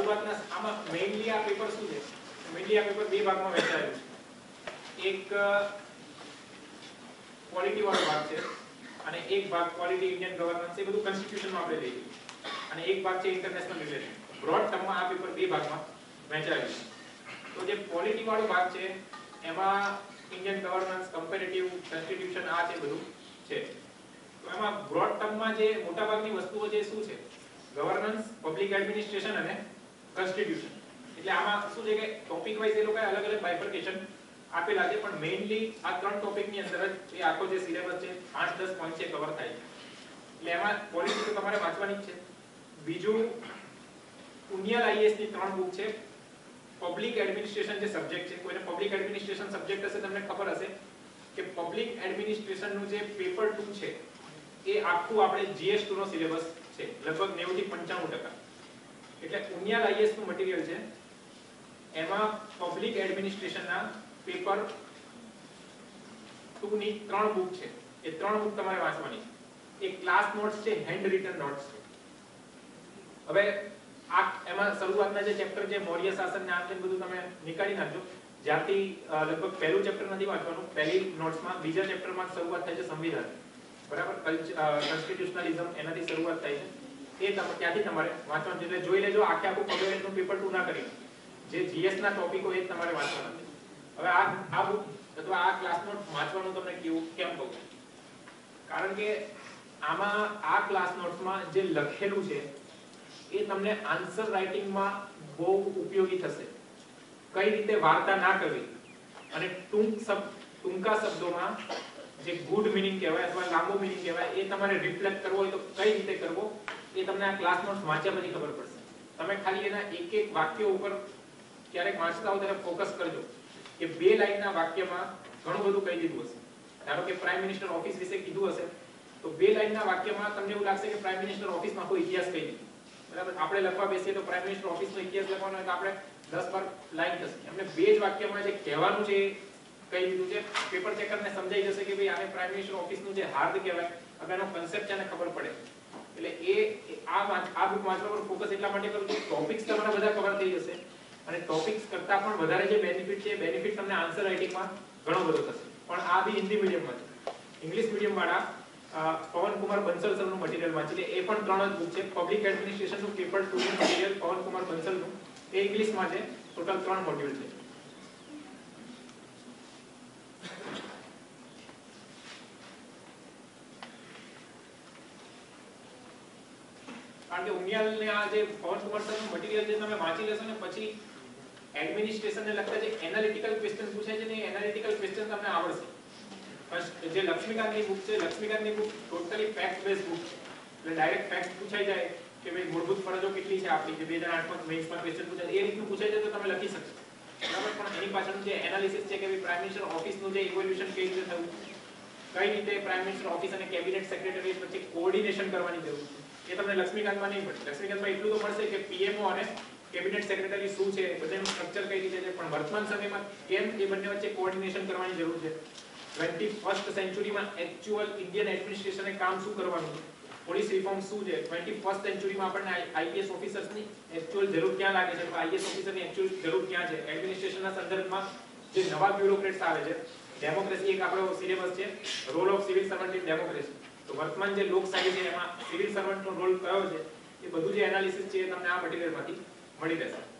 શરૂઆતના આમાં મેઇનલી આ પેપર શું છે? મેઇનલી આ પેપર બે ભાગમાં વહેંચાયેલું છે. એક ક્વોલિટી વાળો ભાગ છે અને એક ભાગ ક્વોલિટી ઇન્ડિયન ગવર્નન્સ, એ બધું કોન્સ્ટિટ્યુશનમાં આપણે લઈએ. અને એક ભાગ છે ઇન્ટરનેશનલ રિલેશન. બ્રોડ ટર્મમાં આ પેપર બે ભાગમાં વહેંચાયેલું છે. તો જે ક્વોલિટી વાળો ભાગ છે એમાં ઇન્ડિયન ગવર્નન્સ, કમ્પેરેટિવ, કોન્સ્ટિટ્યુશન આ છે બધું છે. તો એમાં બ્રોડ ટર્મમાં જે મોટા ભાગની વસ્તુઓ છે શું છે? ગવર્નન્સ, પબ્લિક એડમિનિસ્ટ્રેશન અને કોન્સ્ટિટ્યુશન. એટલે આમાં શું છે કે ટોપિક વાઇઝ એ લોકોએ અલગ અલગ બાયફર્કેશન આપેલા છે, પણ મેઇનલી આ ત્રણ ટોપિકની અંદર જ એ આખો જે સિલેબસ છે 8-10 પોઈન્ટ છે કવર થાય છે. એટલે એમાં પોલિસી તો તમારે વાંચવાની જ છે. બીજું ઉનિયલ આઈએએસ ની 3 બુક છે. પબ્લિક એડમિનિસ્ટ્રેશન જે સબ્જેક્ટ છે, કોઈને પબ્લિક એડમિનિસ્ટ્રેશન સબ્જેક્ટ હશે તમને ખબર હશે કે પબ્લિક એડમિનિસ્ટ્રેશન નું જે પેપર 2 છે એ આખું આપણે GS2 નો સિલેબસ છે, લગભગ 90 થી 95%. એટલે ઉનિયલ આઈએએસ નું મટીરીયલ છે, એમાં પબ્લિક એડમિનિસ્ટ્રેશન ના પેપર 2 ની 3 બુક છે. એ 3 બુક તમારે વાંચવાની છે. એક ક્લાસ નોટ્સ છે, હેન્ડ રિટન નોટ્સ છે. હવે આ એમાં શરૂઆતના જે ચેપ્ટર છે મૌર્ય શાસન ને આ બધું તમે નીકાળી નાખજો. જ્યાંથી લગભગ પહેલું ચેપ્ટર નથી વાંચવાનું, પહેલી નોટ્સમાં બીજા ચેપ્ટરમાં શરૂઆત થાય છે સંવિધાન, બરાબર, કોન્સ્ટિટ્યુશનલિઝમ, એનાથી શરૂઆત થાય છે. એ ત્યાંથી તમારે વાંચવાનું છે. એટલે જોઈ લેજો, આખે આખું પબ્લિક નું પેપર 2 ના કરી, જે જીએસ ના ટોપિકો એ તમારે વાંચવાના છે. હવે આ બુક અથવા આ ક્લાસ નોટ વાંચવાનું તમને કેમ કહું? કારણ કે આમાં આ ક્લાસ નોટ્સમાં જે લખેલું છે એ તમને આન્સર રાઇટિંગમાં બહુ ઉપયોગી થશે. કઈ રીતે વાર્તા ના કરવી અને ટૂંકા શબ્દોમાં જે ગુડ મીનિંગ કહેવાય અથવા લાંબો મીનિંગ કહેવાય એ તમારે રિફ્લેક્ટ કરવો હોય તો કઈ રીતે કરવો એ તમને આ ક્લાસ નોટ્સ વાંચ્યા પછી ખબર પડશે. તમે ખાલી એના એક એક વાક્ય ઉપર ક્યારેક વાંચતા હો ત્યારે ફોકસ કરજો કે 2 લાઈનના વાક્યમાં ઘણું બધું કહી દીધું હશે. ધારો કે પ્રાઇમ મિનિસ્ટર ઓફિસ વિશે કીધું હશે તો 2 લાઈનના વાક્યમાં તમને એવું લાગશે કે પ્રાઇમ મિનિસ્ટર ઓફિસનો આખો ઇતિહાસ કહી દીધો, બરાબર. આપણે લખવા બેસીએ તો પ્રાઇમ મિનિસ્ટર ઓફિસનો ઇતિહાસ લખવાનો હોય તો આપણે 10-12 લાઈન થશે. એમને 2 જ વાક્યમાં જે કહેવાનું છે કહી દીધું છે. પેપર ચેકરને સમજાઈ જશે કે ભાઈ આને પ્રાઇમ મિનિસ્ટર ઓફિસનું જે હાર્દ કહેવાય, હવે એનો કન્સેપ્ટ છે ને ખબર પડે. એટલે આ બુક વાંચવા પર ફોકસ એટલા માટે કરું છું, ટોપિક્સ તમારા બધા કવર થઈ જશે અને ટોપિક્સ કરતા પણ વધારે જે બેનિફિટ છે, બેનિફિટ તમને આન્સર રાઇટિંગમાં ઘણો બધો થશે. પણ આ બી હિન્દી મીડિયમમાં છે. ઇંગ્લિશ મીડિયમ વાળા પવન કુમાર બંસલ સરનું મટીરીયલ વાંચી લે. એ પણ 3 જ બુક છે. પબ્લિક એડમિનિસ્ટ્રેશન નું પેપર 2 નું મટીરીયલ પવન કુમાર બંસલનું, એ ઇંગ્લિશમાં છે. ટોટલ 3 મોડ્યુલ છે. કારણ કે ઉનિયાલ ને આ જે પવન કુમાર સરનું મટીરીયલ જે તમે વાંચી લેશો ને પછી એડમિનિસ્ટ્રેશન ને લગતા જે એનાલિટિકલ ક્વેશ્ચન પૂછાય છે ને એ એનાલિટિકલ ક્વેશ્ચન તમને આવડશે. જે લક્ષ્મીકાંતની બુક છે, લક્ષ્મીકાંતની book totally fact base book છે. એટલે ડાયરેક્ટ ફેક્ટ પૂછાઈ જાય કે ભાઈ મૂળભૂત ફરજો કેટલી છે આપણી, જે 2008 માં મેઇન્સમાં ક્વેશ્ચન પૂછાય એ રીતનું પૂછાઈ જાય તો તમે લખી શકશો, બરાબર. પણ એની પાછળનું જે એનાલિસિસ છે કે ભાઈ પ્રાઇમ મિનિસ્ટર ઓફિસનું જે ઇવોલ્યુશન કેવી રીતે થયું, કઈ રીતે પ્રાઇમ મિનિસ્ટર ઓફિસ અને કેબિનેટ સેક્રેટરી વચ્ચે કોઓર્ડિનેશન કરવાની જરૂર છે, એ તમને લક્ષ્મીકાંતમાં નહીં મળે. લક્ષ્મીકાંતમાં એટલું તો મળશે કે પીએમઓ અને કેબિનેટ સેક્રેટરી શું છે, બધાનું સ્ટ્રક્ચર કઈ રીતે છે, પણ વર્તમાન સમયમાં કેમ એ બંને વચ્ચે કોઓર્ડિનેશન કરવાની જરૂર છે. 21st સેન્ચુરીમાં એક્ચ્યુઅલ ઇન્ડિયન એડમિનિસ્ટ્રેશને કામ શું કરવાનું છે, પોલીસ રિફોર્મ શું છે, 21st સેન્ચુરીમાં આપણને આઈપીએસ ઓફિસર્સની એક્ચ્યુઅલ જરૂર ક્યાં લાગે છે, આઈએએસ ઓફિસરની એક્ચ્યુઅલ જરૂર ક્યાં છે, એડમિનિસ્ટ્રેશનના સંદર્ભમાં જે નવા બ્યુરોક્રેટ્સ આવે છે, ડેમોક્રેસી એક આપણો સિલેબસ છે, role of civil servant in democracy. તો વર્તમાન જે લોકશાહી છે એમાં સિવિલ સર્વન્ટનો રોલ કયો છે, એ બધું જે એનાલિસિસ છે એ તમને આ મટીરીયલમાંથી મળી રહેશે.